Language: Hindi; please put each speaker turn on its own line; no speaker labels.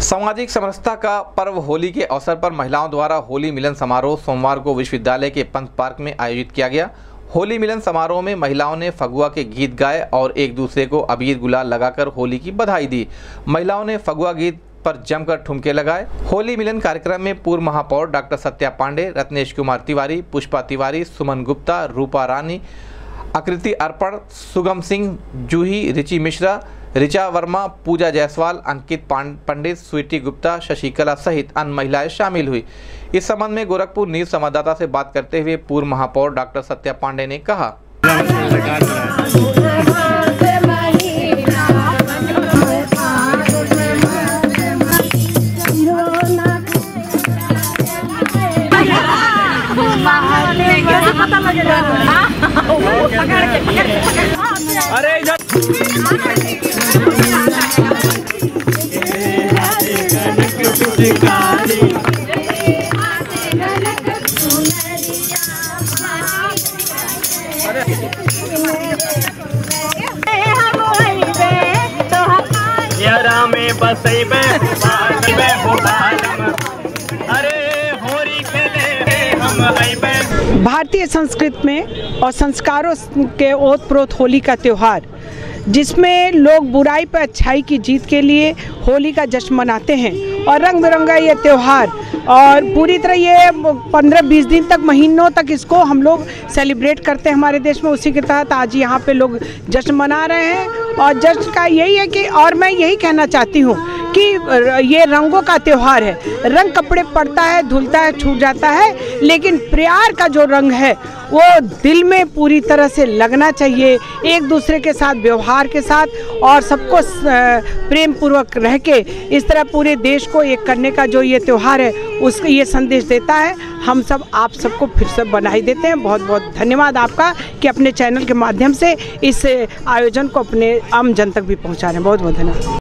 सामाजिक समरसता का पर्व होली के अवसर पर महिलाओं द्वारा होली मिलन समारोह सोमवार को विश्वविद्यालय के पंत पार्क में आयोजित किया गया। होली मिलन समारोह में महिलाओं ने फगुआ के गीत गाए और एक दूसरे को अबीर गुलाल लगाकर होली की बधाई दी। महिलाओं ने फगुआ गीत पर जमकर ठुमके लगाए। होली मिलन कार्यक्रम में पूर्व महापौर डॉक्टर सत्या पांडे, रत्नेश कुमार तिवारी, पुष्पा तिवारी, सुमन गुप्ता, रूपा रानी, आकृति अर्पण, सुगम सिंह, जूही, रिची मिश्रा, ऋचा वर्मा, पूजा जायसवाल, अंकित पंडित, स्वीटी गुप्ता, शशिकला सहित अन्य महिलाएं शामिल हुई। इस संबंध में गोरखपुर न्यूज संवाददाता से बात करते हुए पूर्व महापौर डॉक्टर सत्या पांडे ने कहा,
भारतीय संस्कृति में और संस्कारों के ओत-प्रोत होली का त्यौहार, जिसमें लोग बुराई पर अच्छाई की जीत के लिए होली का जश्न मनाते हैं और रंग बिरंगा ये त्यौहार और पूरी तरह ये 15-20 दिन तक, महीनों तक इसको हम लोग सेलिब्रेट करते हैं हमारे देश में। उसी के तहत आज यहाँ पे लोग जश्न मना रहे हैं और जश्न का यही है कि, और मैं यही कहना चाहती हूँ कि ये रंगों का त्यौहार है। रंग कपड़े पड़ता है, धुलता है, छूट जाता है, लेकिन प्यार का जो रंग है वो दिल में पूरी तरह से लगना चाहिए। एक दूसरे के साथ, व्यवहार के साथ और सबको प्रेम पूर्वक रह के इस तरह पूरे देश को एक करने का जो ये त्यौहार है उसका ये संदेश देता है। हम सब आप सबको फिर से बधाई देते हैं। बहुत बहुत धन्यवाद आपका कि अपने चैनल के माध्यम से इस आयोजन को अपने आम जन तक भी पहुंचा रहे हैं। बहुत बहुत धन्यवाद।